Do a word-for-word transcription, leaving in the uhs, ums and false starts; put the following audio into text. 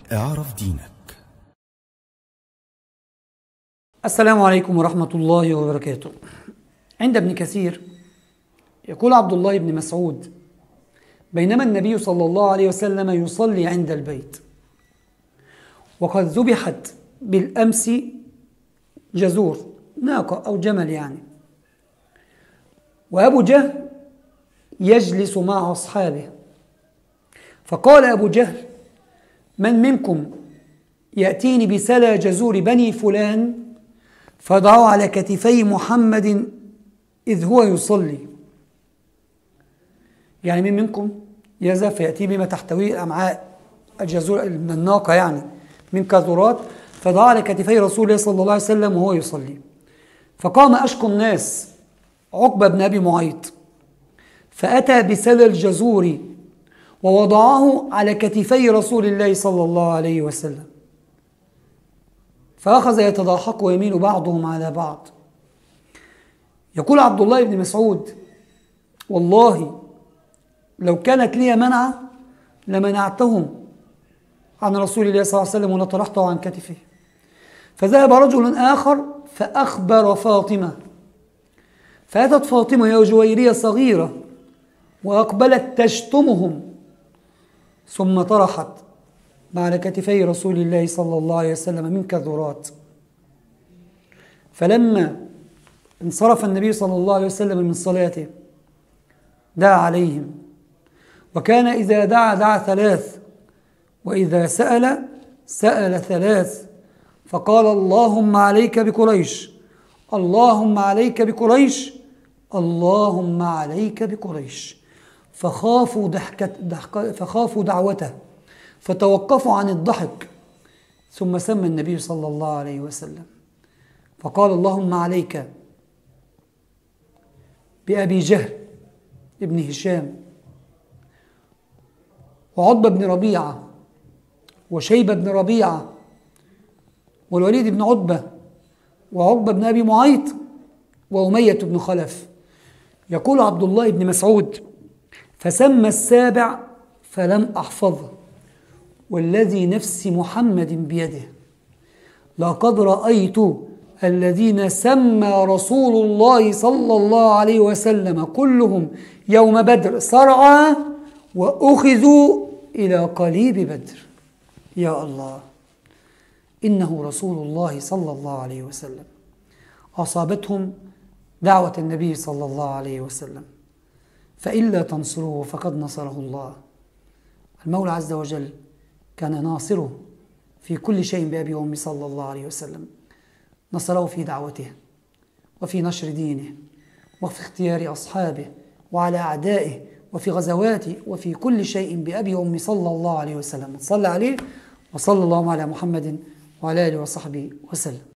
اعرف دينك. السلام عليكم ورحمة الله وبركاته. عند ابن كثير يقول عبد الله بن مسعود: بينما النبي صلى الله عليه وسلم يصلي عند البيت وقد ذبحت بالأمس جزور، ناقة أو جمل يعني، وأبو جهل يجلس مع أصحابه، فقال أبو جهل: من منكم يأتيني بسلى جزور بني فلان فضعه على كتفي محمد إذ هو يصلي. يعني من منكم يذهب فيأتي بما تحتويه الأمعاء الجزور من الناقة يعني من كذورات، فضعه على كتفي رسول الله صلى الله عليه وسلم وهو يصلي. فقام أشقى الناس عقبة بن أبي معيط فأتى بسلى الجزور ووضعه على كتفي رسول الله صلى الله عليه وسلم، فأخذ يتضاحك ويميل بعضهم على بعض. يقول عبد الله بن مسعود: والله لو كانت لي منعة لمنعتهم عن رسول الله صلى الله عليه وسلم ولطرحته عن كتفه. فذهب رجل آخر فأخبر فاطمة، فأتت فاطمة يا جويرية صغيرة وأقبلت تشتمهم، ثم طرحت على كتفي رسول الله صلى الله عليه وسلم من كذورات. فلما انصرف النبي صلى الله عليه وسلم من صلاته دعا عليهم، وكان إذا دعا دعا ثلاث، وإذا سأل سأل ثلاث، فقال: اللهم عليك بقريش، اللهم عليك بقريش، اللهم عليك بقريش. فخافوا ضحكت ضحك فخافوا دعوته فتوقفوا عن الضحك، ثم سمى النبي صلى الله عليه وسلم فقال: اللهم عليك بأبي جهل ابن هشام وعتبة بن ربيعة وشيبة بن ربيعة والوليد بن عتبة وعقبة بن أبي معيط وأمية بن خلف. يقول عبد الله بن مسعود: فسمى السابع فلم أحفظه، والذي نفس محمد بيده لقد رأيت الذين سمى رسول الله صلى الله عليه وسلم كلهم يوم بدر صرعى وأخذوا إلى قليب بدر. يا الله، إنه رسول الله صلى الله عليه وسلم. أصابتهم دعوة النبي صلى الله عليه وسلم، فإلا تنصروه فقد نصره الله. المولى عز وجل كان ناصره في كل شيء بأبي وأمي صلى الله عليه وسلم، نصره في دعوته وفي نشر دينه وفي اختيار أصحابه وعلى أعدائه وفي غزواته وفي كل شيء بأبي وأمي صلى الله عليه وسلم. صلى عليه وصلى الله على محمد وعلى آله وصحبه وسلم.